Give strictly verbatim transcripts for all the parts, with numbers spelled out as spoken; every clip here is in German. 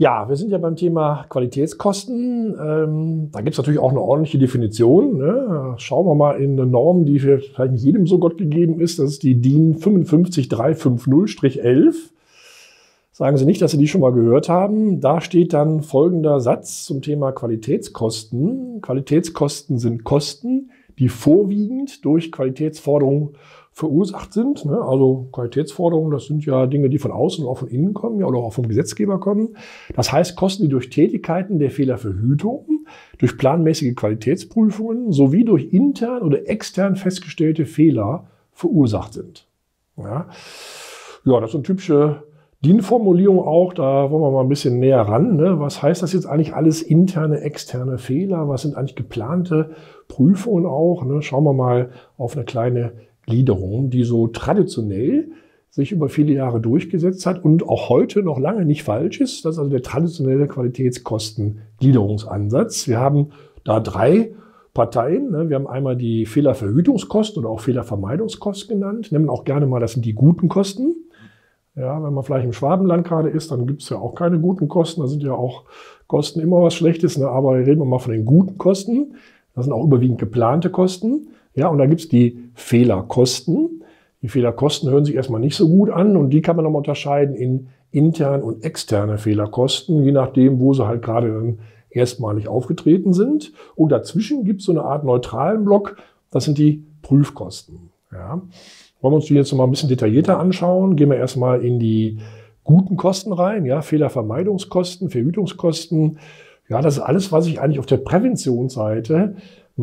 Ja, wir sind ja beim Thema Qualitätskosten. Ähm, da gibt es natürlich auch eine ordentliche Definition. Ne? Schauen wir mal in eine Norm, die vielleicht nicht jedem so Gott gegeben ist. Das ist die DIN fünf fünf drei fünf null elf. Sagen Sie nicht, dass Sie die schon mal gehört haben. Da steht dann folgender Satz zum Thema Qualitätskosten. Qualitätskosten sind Kosten, die vorwiegend durch Qualitätsforderungen verursacht sind. Also Qualitätsforderungen, das sind ja Dinge, die von außen und auch von innen kommen, ja, oder auch vom Gesetzgeber kommen. Das heißt, Kosten, die durch Tätigkeiten der Fehlerverhütung, durch planmäßige Qualitätsprüfungen sowie durch intern oder extern festgestellte Fehler verursacht sind. Ja, ja, das sind typische DIN-Formulierungen auch, da wollen wir mal ein bisschen näher ran. Ne? Was heißt das jetzt eigentlich alles? Interne, externe Fehler? Was sind eigentlich geplante Prüfungen auch? Ne? Schauen wir mal auf eine kleine Gliederung, die so traditionell sich über viele Jahre durchgesetzt hat und auch heute noch lange nicht falsch ist. Das ist also der traditionelle Qualitätskostengliederungsansatz. Wir haben da drei Parteien. Ne? Wir haben einmal die Fehlerverhütungskosten oder auch Fehlervermeidungskosten genannt. Nennen auch gerne mal, das sind die guten Kosten. Ja, wenn man vielleicht im Schwabenland gerade ist, dann gibt es ja auch keine guten Kosten. Da sind ja auch Kosten immer was Schlechtes. Ne? Aber reden wir mal von den guten Kosten. Das sind auch überwiegend geplante Kosten. Ja, und da gibt es die Fehlerkosten. Die Fehlerkosten hören sich erstmal nicht so gut an und die kann man nochmal unterscheiden in interne und externe Fehlerkosten, je nachdem, wo sie halt gerade dann erstmalig aufgetreten sind. Und dazwischen gibt es so eine Art neutralen Block, das sind die Prüfkosten. Ja. Wollen wir uns die jetzt noch mal ein bisschen detaillierter anschauen? Gehen wir erstmal in die guten Kosten rein, ja, Fehlervermeidungskosten, Verhütungskosten. Ja, das ist alles, was ich eigentlich auf der Präventionsseite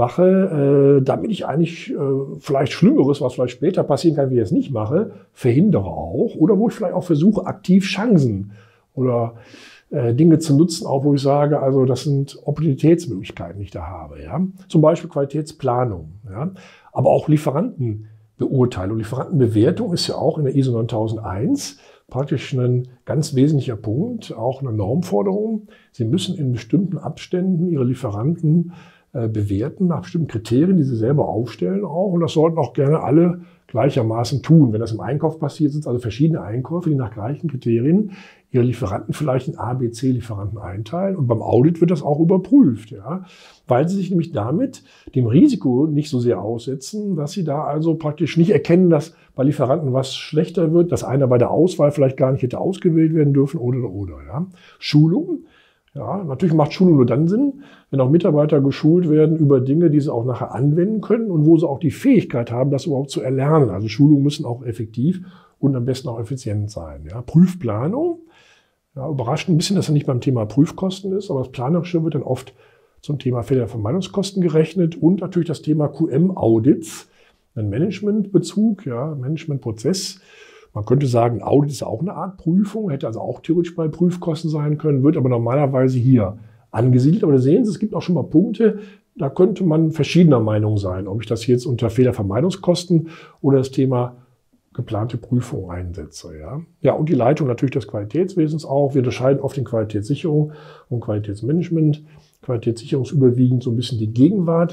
mache, äh, damit ich eigentlich äh, vielleicht Schlimmeres, was vielleicht später passieren kann, wie ich es nicht mache, verhindere auch. Oder wo ich vielleicht auch versuche, aktiv Chancen oder äh, Dinge zu nutzen, auch wo ich sage, also das sind Opportunitätsmöglichkeiten, die ich da habe. Ja? Zum Beispiel Qualitätsplanung, ja? Aber auch Lieferantenbeurteilung. Lieferantenbewertung ist ja auch in der I S O neuntausendeins praktisch ein ganz wesentlicher Punkt, auch eine Normforderung. Sie müssen in bestimmten Abständen Ihre Lieferanten bewerten nach bestimmten Kriterien, die sie selber aufstellen auch. Und das sollten auch gerne alle gleichermaßen tun. Wenn das im Einkauf passiert, sind es also verschiedene Einkäufe, die nach gleichen Kriterien ihre Lieferanten vielleicht in A, B, C-Lieferanten einteilen. Und beim Audit wird das auch überprüft, ja, weil sie sich nämlich damit dem Risiko nicht so sehr aussetzen, dass sie da also praktisch nicht erkennen, dass bei Lieferanten was schlechter wird, dass einer bei der Auswahl vielleicht gar nicht hätte ausgewählt werden dürfen oder, oder, ja. Schulung. Ja, natürlich macht Schulung nur dann Sinn, wenn auch Mitarbeiter geschult werden über Dinge, die sie auch nachher anwenden können und wo sie auch die Fähigkeit haben, das überhaupt zu erlernen. Also Schulungen müssen auch effektiv und am besten auch effizient sein. Ja, Prüfplanung, ja, überrascht ein bisschen, dass er nicht beim Thema Prüfkosten ist, aber das Planerische wird dann oft zum Thema Fehlervermeidungskosten gerechnet und natürlich das Thema Q M-Audits, ein Managementbezug, ja, Managementprozess. Man könnte sagen, Audit ist auch eine Art Prüfung, hätte also auch theoretisch bei Prüfkosten sein können, wird aber normalerweise hier angesiedelt. Aber da sehen Sie, es gibt auch schon mal Punkte, da könnte man verschiedener Meinung sein, ob ich das jetzt unter Fehlervermeidungskosten oder das Thema geplante Prüfung einsetze. Ja, ja, und die Leitung natürlich des Qualitätswesens auch. Wir unterscheiden oft in Qualitätssicherung und Qualitätsmanagement. Qualitätssicherung ist überwiegend so ein bisschen die Gegenwart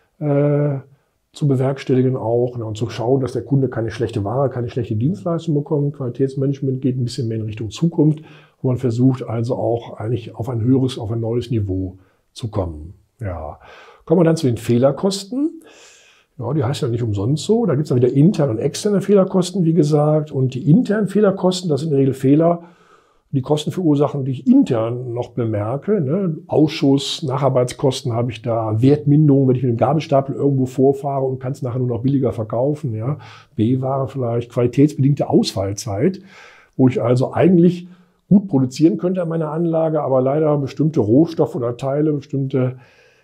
äh, zu bewerkstelligen auch, ne, und zu schauen, dass der Kunde keine schlechte Ware, keine schlechte Dienstleistung bekommt. Qualitätsmanagement geht ein bisschen mehr in Richtung Zukunft, wo man versucht also auch eigentlich auf ein höheres, auf ein neues Niveau zu kommen. Ja. Kommen wir dann zu den Fehlerkosten. Ja, die heißt ja nicht umsonst so. Da gibt es dann wieder interne und externe Fehlerkosten, wie gesagt. Und die internen Fehlerkosten, das sind in der Regel Fehler, die Kosten verursachen, die ich intern noch bemerke. Ne? Ausschuss, Nacharbeitskosten habe ich da, Wertminderung, wenn ich mit dem Gabelstapel irgendwo vorfahre und kann es nachher nur noch billiger verkaufen. Ja? B-Ware vielleicht, qualitätsbedingte Ausfallzeit, wo ich also eigentlich gut produzieren könnte an meiner Anlage, aber leider bestimmte Rohstoffe oder Teile, bestimmte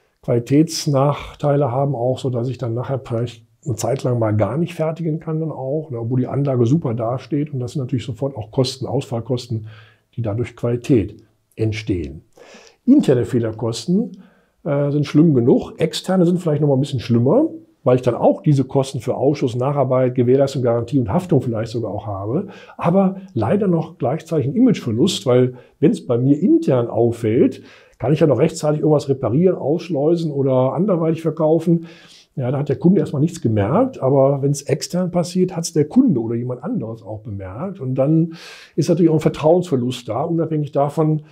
Qualitätsnachteile haben auch, so dass ich dann nachher vielleicht eine Zeit lang mal gar nicht fertigen kann dann auch, ne? Obwohl die Anlage super dasteht. Und das sind natürlich sofort auch Kosten, Ausfallkosten, die dadurch Qualität entstehen. Interne Fehlerkosten äh, sind schlimm genug. Externe sind vielleicht noch mal ein bisschen schlimmer, weil ich dann auch diese Kosten für Ausschuss, Nacharbeit, Gewährleistung, Garantie und Haftung vielleicht sogar auch habe. Aber leider noch gleichzeitig ein Imageverlust, weil wenn es bei mir intern auffällt, kann ich ja noch rechtzeitig irgendwas reparieren, ausschleusen oder anderweitig verkaufen. Ja, da hat der Kunde erstmal nichts gemerkt, aber wenn es extern passiert, hat es der Kunde oder jemand anderes auch bemerkt. Und dann ist natürlich auch ein Vertrauensverlust da, unabhängig davon,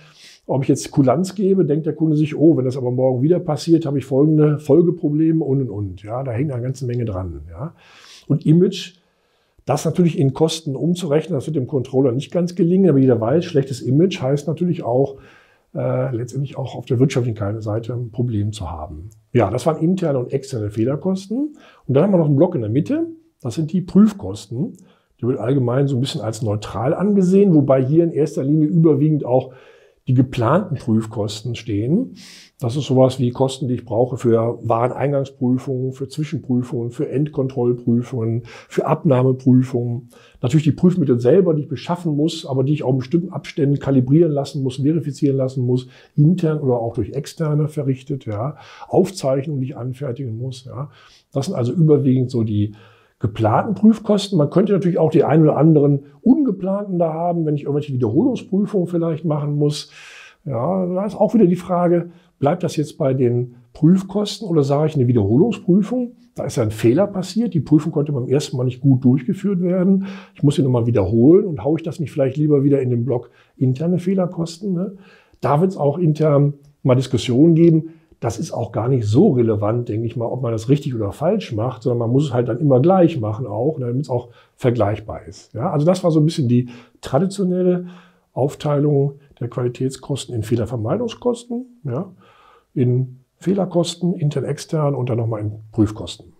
Ob ich jetzt Kulanz gebe, denkt der Kunde sich, oh, wenn das aber morgen wieder passiert, habe ich folgende Folgeprobleme und und und. Ja, da hängt eine ganze Menge dran. Ja. Und Image, das natürlich in Kosten umzurechnen, das wird dem Controller nicht ganz gelingen, aber jeder weiß, schlechtes Image heißt natürlich auch, äh, letztendlich auch auf der wirtschaftlichen Seite ein Problem zu haben. Ja, das waren interne und externe Fehlerkosten. Und dann haben wir noch einen Block in der Mitte, das sind die Prüfkosten. Die wird allgemein so ein bisschen als neutral angesehen, wobei hier in erster Linie überwiegend auch die geplanten Prüfkosten stehen. Das ist sowas wie Kosten, die ich brauche für Wareneingangsprüfungen, für Zwischenprüfungen, für Endkontrollprüfungen, für Abnahmeprüfungen. Natürlich die Prüfmittel selber, die ich beschaffen muss, aber die ich auch in bestimmten Abständen kalibrieren lassen muss, verifizieren lassen muss, intern oder auch durch Externe verrichtet, ja. Aufzeichnungen, die ich anfertigen muss, ja. Das sind also überwiegend so die geplanten Prüfkosten. Man könnte natürlich auch die ein oder anderen ungeplanten da haben, wenn ich irgendwelche Wiederholungsprüfungen vielleicht machen muss. Ja, da ist auch wieder die Frage, bleibt das jetzt bei den Prüfkosten oder sage ich eine Wiederholungsprüfung? Da ist ja ein Fehler passiert, die Prüfung konnte beim ersten Mal nicht gut durchgeführt werden. Ich muss sie nochmal wiederholen und haue ich das nicht vielleicht lieber wieder in den Block interne Fehlerkosten? Ne? Da wird es auch intern mal Diskussionen geben. Das ist auch gar nicht so relevant, denke ich mal, ob man das richtig oder falsch macht, sondern man muss es halt dann immer gleich machen auch, damit es auch vergleichbar ist. Ja, also das war so ein bisschen die traditionelle Aufteilung der Qualitätskosten in Fehlervermeidungskosten, ja, in Fehlerkosten, intern, extern und dann nochmal in Prüfkosten.